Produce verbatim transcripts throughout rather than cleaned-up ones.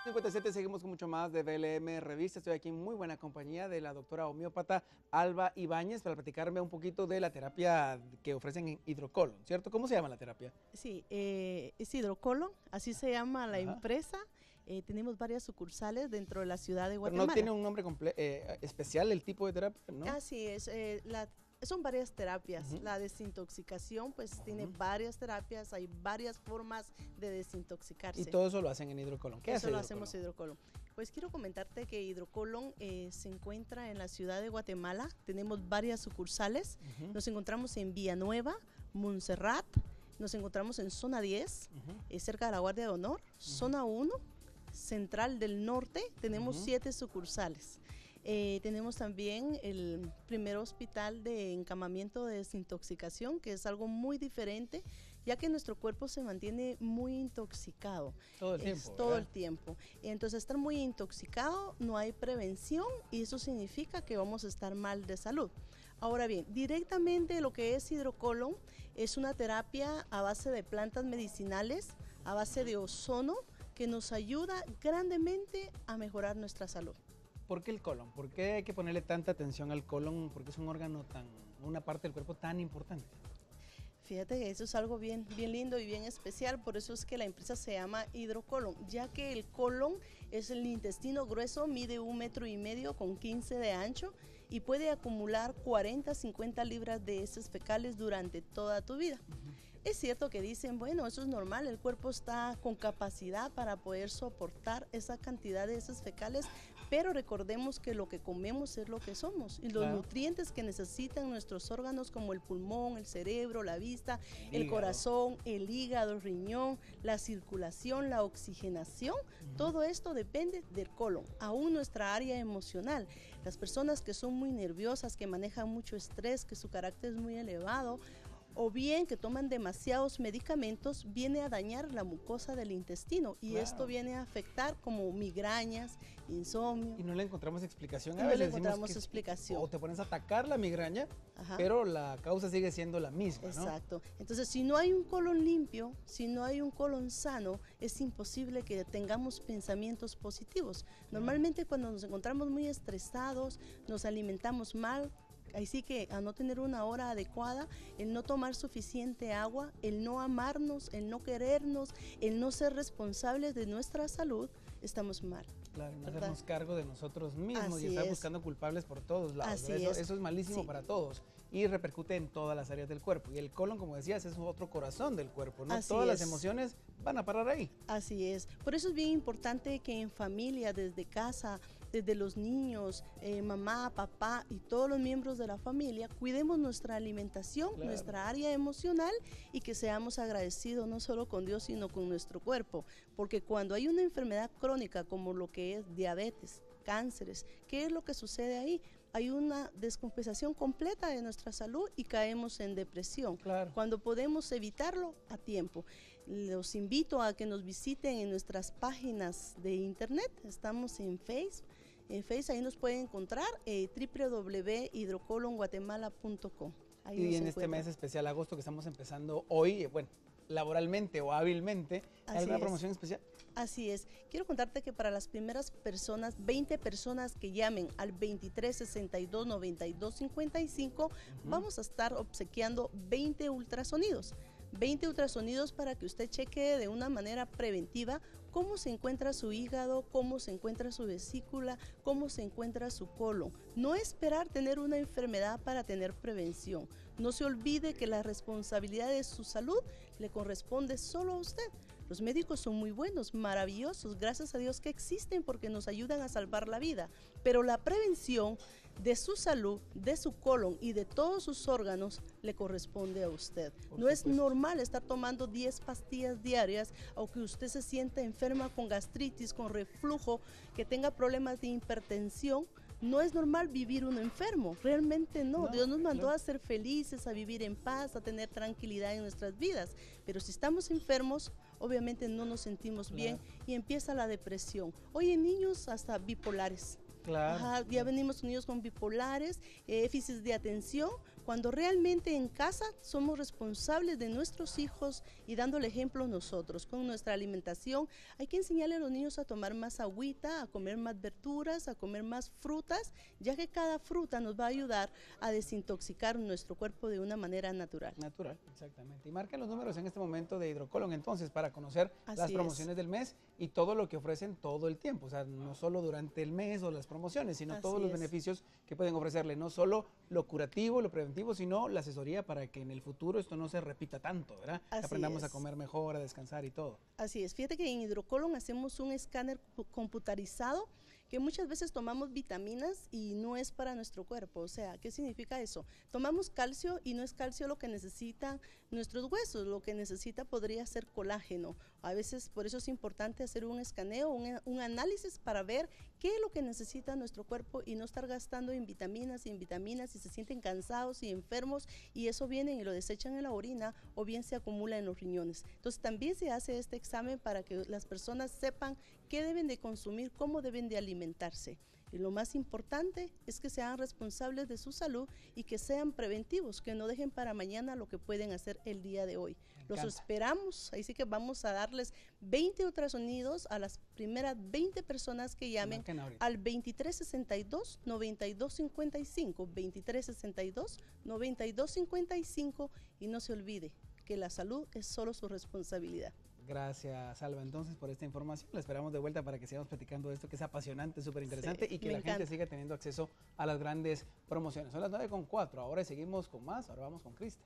cincuenta y siete, seguimos con mucho más de V L M Revista. Estoy aquí en muy buena compañía de la doctora homeópata Alba Ibáñez para platicarme un poquito de la terapia que ofrecen en Hidrocolon, ¿cierto? ¿Cómo se llama la terapia? Sí, eh, es Hidrocolon, así se llama la Ajá. empresa. Eh, tenemos varias sucursales dentro de la ciudad de Pero Guatemala. no tiene un nombre comple- eh, especial el tipo de terapia, ¿no? Así es, eh, la, son varias terapias. Uh-huh. La desintoxicación pues uh-huh. tiene varias terapias, hay varias formas de desintoxicarse. Y todo eso lo hacen en Hidrocolon. ¿Qué eso hace lo Hidrocolon? hacemos Hidrocolon. Pues quiero comentarte que Hidrocolon eh, se encuentra en la ciudad de Guatemala. Tenemos varias sucursales. Uh-huh. Nos encontramos en Villanueva, Montserrat, nos encontramos en Zona diez, uh-huh. eh, cerca de la Guardia de Honor, uh-huh. Zona uno, Central del Norte. Tenemos uh-huh. siete sucursales. Eh, tenemos también el primer hospital de encamamiento de desintoxicación, que es algo muy diferente, ya que nuestro cuerpo se mantiene muy intoxicado. Todo el tiempo. Es todo el tiempo. Entonces, estar muy intoxicado, no hay prevención y eso significa que vamos a estar mal de salud. Ahora bien, directamente lo que es Hidrocolon es una terapia a base de plantas medicinales, a base de ozono, que nos ayuda grandemente a mejorar nuestra salud. ¿Por qué el colon? ¿Por qué hay que ponerle tanta atención al colon? Porque es un órgano tan, una parte del cuerpo tan importante. Fíjate que eso es algo bien, bien lindo y bien especial, por eso es que la empresa se llama Hidrocolon, ya que el colon es el intestino grueso, mide un metro y medio con quince de ancho y puede acumular cuarenta a cincuenta libras de heces fecales durante toda tu vida. Uh-huh. Es cierto que dicen, bueno, eso es normal, el cuerpo está con capacidad para poder soportar esa cantidad de heces fecales, pero recordemos que lo que comemos es lo que somos y los claro. nutrientes que necesitan nuestros órganos como el pulmón, el cerebro, la vista, el, el corazón, el hígado, el riñón, la circulación, la oxigenación, uh-huh. todo esto depende del colon, aún nuestra área emocional. Las personas que son muy nerviosas, que manejan mucho estrés, que su carácter es muy elevado, o bien que toman demasiados medicamentos, viene a dañar la mucosa del intestino y claro. esto viene a afectar como migrañas, insomnio. Y no le encontramos explicación. A a no veces le encontramos que explicación. O te pones a atacar la migraña, ajá. pero la causa sigue siendo la misma, ¿no? Exacto. Entonces, si no hay un colon limpio, si no hay un colon sano, es imposible que tengamos pensamientos positivos. Normalmente cuando nos encontramos muy estresados, nos alimentamos mal, así que a no tener una hora adecuada, el no tomar suficiente agua, el no amarnos, el no querernos, el no ser responsables de nuestra salud, estamos mal. Claro, no hacernos cargo de nosotros mismos Así y estar es. buscando culpables por todos lados. Así Eso es. eso es malísimo sí. para todos y repercute en todas las áreas del cuerpo. Y el colon, como decías, es otro corazón del cuerpo, ¿no? Así Todas es. las emociones van a parar ahí. Así es. Por eso es bien importante que en familia, desde casa, desde los niños, eh, mamá, papá y todos los miembros de la familia, cuidemos nuestra alimentación, claro. nuestra área emocional y que seamos agradecidos no solo con Dios, sino con nuestro cuerpo. Porque cuando hay una enfermedad crónica como lo que es diabetes, cánceres, ¿qué es lo que sucede ahí? Hay una descompensación completa de nuestra salud y caemos en depresión. Claro. Cuando podemos evitarlo a tiempo. Los invito a que nos visiten en nuestras páginas de internet. Estamos en Facebook. En Facebook ahí nos pueden encontrar eh, w w w punto hidrocolon guatemala punto com. Ahí y en este mes especial, agosto, que estamos empezando hoy, bueno, laboralmente o hábilmente, ¿hay alguna promoción especial? Así es. Quiero contarte que para las primeras personas, veinte personas que llamen al veintitrés sesenta y dos noventa y dos cincuenta y cinco, uh-huh. vamos a estar obsequiando veinte ultrasonidos. veinte ultrasonidos para que usted chequee de una manera preventiva cómo se encuentra su hígado, cómo se encuentra su vesícula, cómo se encuentra su colon. No esperar tener una enfermedad para tener prevención. No se olvide que la responsabilidad de su salud le corresponde solo a usted. Los médicos son muy buenos, maravillosos, gracias a Dios que existen porque nos ayudan a salvar la vida, pero la prevención de su salud, de su colon y de todos sus órganos le corresponde a usted. No es normal estar tomando diez pastillas diarias o que usted se sienta enferma con gastritis, con reflujo, que tenga problemas de hipertensión. No es normal vivir uno enfermo, realmente no. no Dios nos mandó claro. a ser felices, a vivir en paz, a tener tranquilidad en nuestras vidas. Pero si estamos enfermos, obviamente no nos sentimos claro. bien y empieza la depresión. Hoy en niños hasta bipolares. Claro. Ajá, ya venimos unidos con bipolares, eh, déficits de atención, cuando realmente en casa somos responsables de nuestros hijos y dando el ejemplo nosotros. Con nuestra alimentación hay que enseñarle a los niños a tomar más agüita, a comer más verduras, a comer más frutas, ya que cada fruta nos va a ayudar a desintoxicar nuestro cuerpo de una manera natural. Natural, exactamente. Y marquen los números en este momento de Hidrocolon entonces para conocer Así las promociones es. del mes y todo lo que ofrecen todo el tiempo, o sea, no solo durante el mes o las promociones, sino Así todos los es. beneficios que pueden ofrecerle, no solo lo curativo, lo preventivo, sino la asesoría para que en el futuro esto no se repita tanto, ¿verdad? Que Así aprendamos a es. comer mejor, a descansar y todo. Así es, fíjate que en Hidrocolon hacemos un escáner computarizado que muchas veces tomamos vitaminas y no es para nuestro cuerpo. O sea, ¿qué significa eso? Tomamos calcio y no es calcio lo que necesitan nuestros huesos, lo que necesita podría ser colágeno. A veces por eso es importante hacer un escaneo, un, un análisis para ver qué es lo que necesita nuestro cuerpo y no estar gastando en vitaminas y en vitaminas y se sienten cansados y enfermos y eso vienen y lo desechan en la orina o bien se acumula en los riñones. Entonces también se hace este examen para que las personas sepan qué deben de consumir, cómo deben de alimentarse. Y lo más importante es que sean responsables de su salud y que sean preventivos, que no dejen para mañana lo que pueden hacer el día de hoy. Los esperamos, ahí sí que vamos a darles veinte ultrasonidos a las primeras veinte personas que llamen al veintitrés sesenta y dos, noventa y dos cincuenta y cinco, veintitrés sesenta y dos, noventa y dos cincuenta y cinco y no se olvide que la salud es solo su responsabilidad. Gracias, Alba, entonces, por esta información. La esperamos de vuelta para que sigamos platicando de esto que es apasionante, súper interesante sí, y que la encanta. gente siga teniendo acceso a las grandes promociones. Son las nueve con cuatro, ahora seguimos con más, ahora vamos con Krista.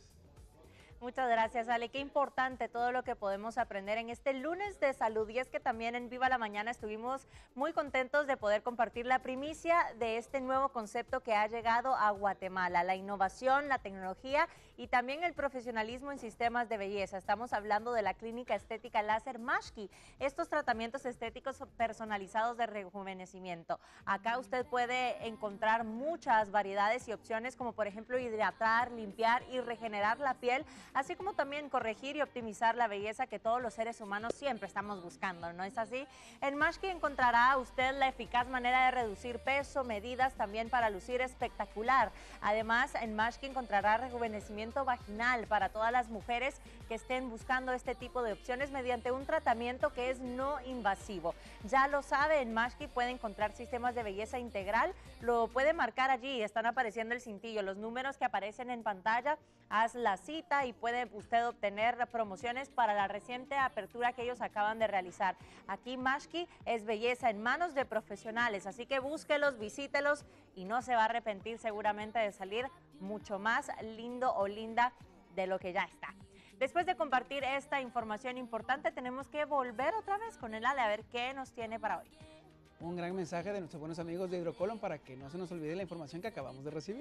Muchas gracias, Ale. Qué importante todo lo que podemos aprender en este lunes de salud. Y es que también en Viva la Mañana estuvimos muy contentos de poder compartir la primicia de este nuevo concepto que ha llegado a Guatemala. La innovación, la tecnología y también el profesionalismo en sistemas de belleza. Estamos hablando de la clínica estética láser Mashki. Estos tratamientos estéticos personalizados de rejuvenecimiento. Acá usted puede encontrar muchas variedades y opciones como por ejemplo hidratar, limpiar y regenerar la piel, así como también corregir y optimizar la belleza que todos los seres humanos siempre estamos buscando, ¿no es así? En Mashki encontrará usted la eficaz manera de reducir peso, medidas también para lucir espectacular. Además, en Mashki encontrará rejuvenecimiento vaginal para todas las mujeres que estén buscando este tipo de opciones mediante un tratamiento que es no invasivo. Ya lo sabe, en Mashki puede encontrar sistemas de belleza integral, lo puede marcar allí, están apareciendo el cintillo, los números que aparecen en pantalla, haz la cita y puede usted obtener promociones para la reciente apertura que ellos acaban de realizar. Aquí Mashki es belleza en manos de profesionales, así que búsquelos, visítelos y no se va a arrepentir seguramente de salir mucho más lindo o linda de lo que ya está. Después de compartir esta información importante, tenemos que volver otra vez con el Ale a ver qué nos tiene para hoy. Un gran mensaje de nuestros buenos amigos de Hidrocolon para que no se nos olvide la información que acabamos de recibir.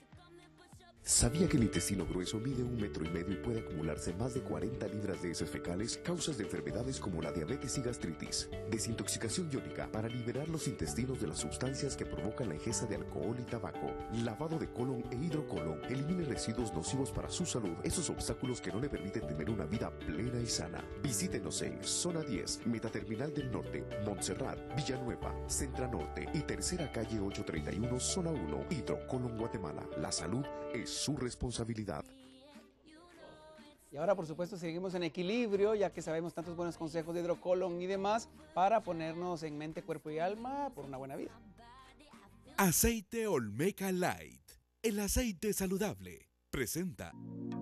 ¿Sabía que el intestino grueso mide un metro y medio y puede acumularse más de cuarenta libras de heces fecales, causas de enfermedades como la diabetes y gastritis? Desintoxicación iónica para liberar los intestinos de las sustancias que provocan la ingesta de alcohol y tabaco. Lavado de colon e hidrocolon elimine residuos nocivos para su salud, esos obstáculos que no le permiten tener una vida plena y sana. Visítenos en Zona diez, Metaterminal del Norte, Montserrat, Villanueva, Centra Norte y Tercera Calle ochocientos treinta y uno, Zona uno, Hidrocolon, Guatemala. La salud es su responsabilidad. Y ahora, por supuesto, seguimos en equilibrio, ya que sabemos tantos buenos consejos de Hidrocolon y demás, para ponernos en mente, cuerpo y alma por una buena vida. Aceite Olmeca Light, el aceite saludable, presenta.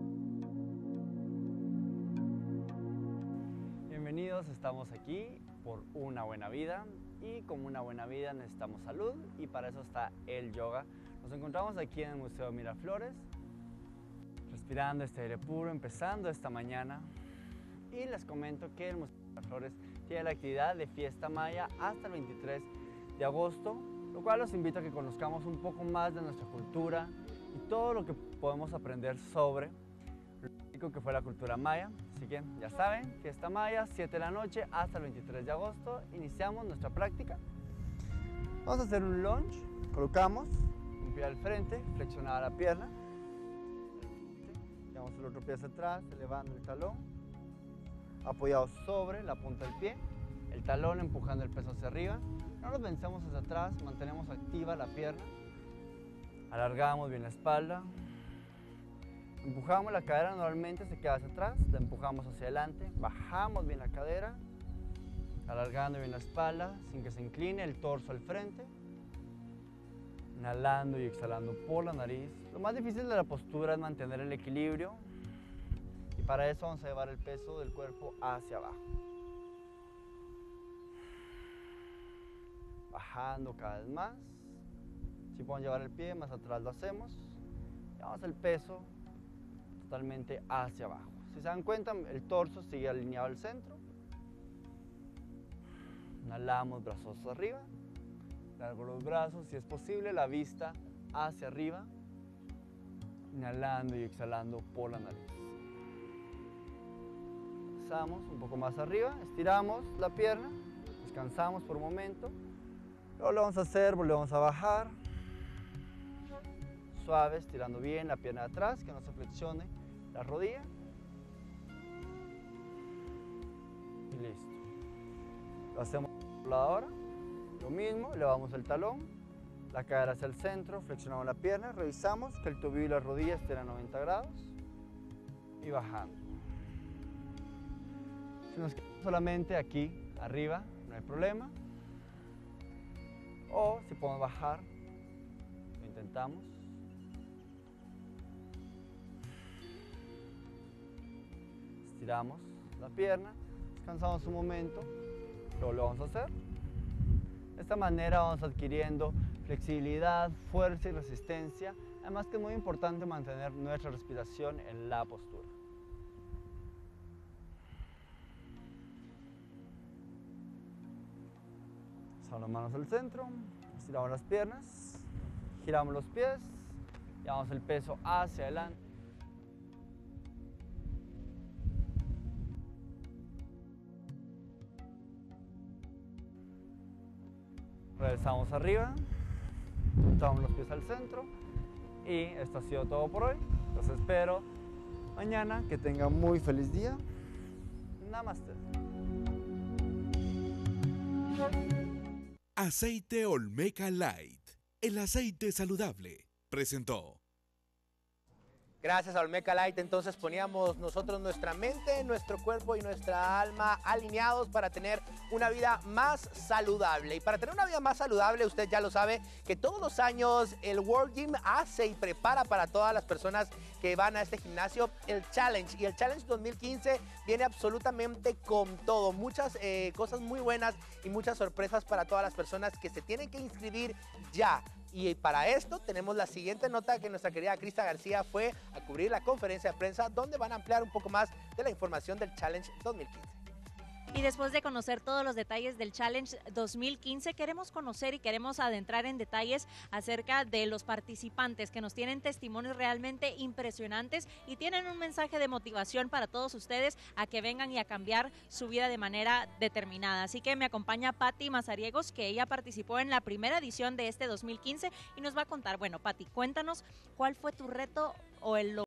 Bienvenidos, estamos aquí por una buena vida y como una buena vida necesitamos salud y para eso está el yoga. Nos encontramos aquí en el Museo Miraflores, respirando este aire puro, empezando esta mañana. Y les comento que el Museo Miraflores tiene la actividad de Fiesta Maya hasta el veintitrés de agosto, lo cual los invito a que conozcamos un poco más de nuestra cultura y todo lo que podemos aprender sobre lo que fue la cultura maya. Así que ya saben, Fiesta Maya, siete de la noche hasta el veintitrés de agosto. Iniciamos nuestra práctica. Vamos a hacer un lunge, colocamos un pie al frente, flexionada la pierna. Llevamos el otro pie hacia atrás, elevando el talón. Apoyados sobre la punta del pie. El talón empujando el peso hacia arriba. No nos vencemos hacia atrás, mantenemos activa la pierna. Alargamos bien la espalda. Empujamos la cadera, normalmente se queda hacia atrás, la empujamos hacia adelante, bajamos bien la cadera, alargando bien la espalda, sin que se incline el torso al frente. Inhalando y exhalando por la nariz. Lo más difícil de la postura es mantener el equilibrio. Y para eso vamos a llevar el peso del cuerpo hacia abajo. Bajando cada vez más. Si podemos llevar el pie más atrás, lo hacemos. Llevamos el peso totalmente hacia abajo. Si se dan cuenta, el torso sigue alineado al centro. Inhalamos, brazos arriba. Largo los brazos, si es posible, la vista hacia arriba. Inhalando y exhalando por la nariz. Pasamos un poco más arriba, estiramos la pierna, descansamos por un momento. Luego lo vamos a hacer, volvemos a bajar. Suave, estirando bien la pierna de atrás, que no se flexione la rodilla. Y listo. Lo hacemos por el lado ahora. Lo mismo, elevamos el talón, la cadera hacia el centro, flexionamos la pierna, revisamos que el tobillo y la rodilla estén a noventa grados y bajando. Si nos quedamos solamente aquí arriba, no hay problema. O si podemos bajar, lo intentamos. Estiramos la pierna, descansamos un momento, luego lo vamos a hacer. De esta manera vamos adquiriendo flexibilidad, fuerza y resistencia, además que es muy importante mantener nuestra respiración en la postura. Pasamos las manos al centro, estiramos las piernas, giramos los pies, llevamos el peso hacia adelante. Regresamos arriba, echamos los pies al centro y esto ha sido todo por hoy. Los espero mañana, que tengan muy feliz día. Namaste. Aceite Olmeca Light, el aceite saludable, presentó. Gracias a Olmeca Light, entonces poníamos nosotros nuestra mente, nuestro cuerpo y nuestra alma alineados para tener una vida más saludable. Y para tener una vida más saludable, usted ya lo sabe, que todos los años el World Gym hace y prepara para todas las personas que van a este gimnasio el Challenge. Y el Challenge dos mil quince viene absolutamente con todo, muchas eh, cosas muy buenas y muchas sorpresas para todas las personas que se tienen que inscribir ya. Y para esto tenemos la siguiente nota, que nuestra querida Crista García fue a cubrir la conferencia de prensa donde van a ampliar un poco más de la información del Challenge dos mil quince. Y después de conocer todos los detalles del Challenge dos mil quince, queremos conocer y queremos adentrar en detalles acerca de los participantes que nos tienen testimonios realmente impresionantes y tienen un mensaje de motivación para todos ustedes a que vengan y a cambiar su vida de manera determinada. Así que me acompaña Patti Mazariegos, que ella participó en la primera edición de este dos mil quince y nos va a contar. Bueno, Patti, cuéntanos cuál fue tu reto o el